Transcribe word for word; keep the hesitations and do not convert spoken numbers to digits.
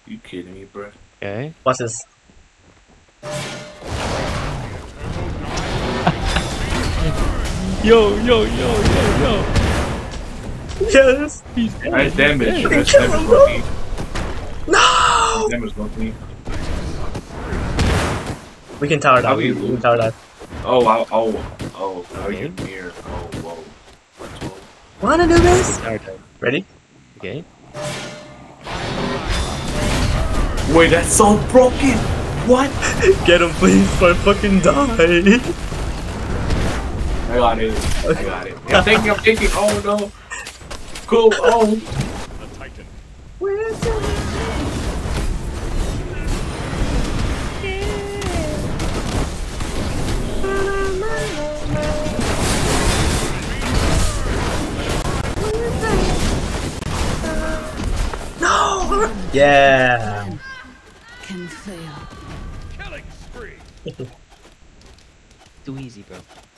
You kidding me, bro? Okay. Watch this. Yo, yo, yo, yo, yo. Yes. He's dead. Nice He's damage. dead. Nice Kill damage, him, bro. Loki. No. Damage, Loki. We can tower How that. do you We, we can lose? tower that. Oh, oh, oh, oh, now Okay. you're near. Oh, whoa. That's all. Wanna do this? Tower time. Ready? Okay. Wait, that's so broken. What? Get him, please, or fucking die. I got it. I got it. I'm thinking. I'm thinking. Oh no. Cool. Oh. No. Yeah. Can fail. Too easy, bro.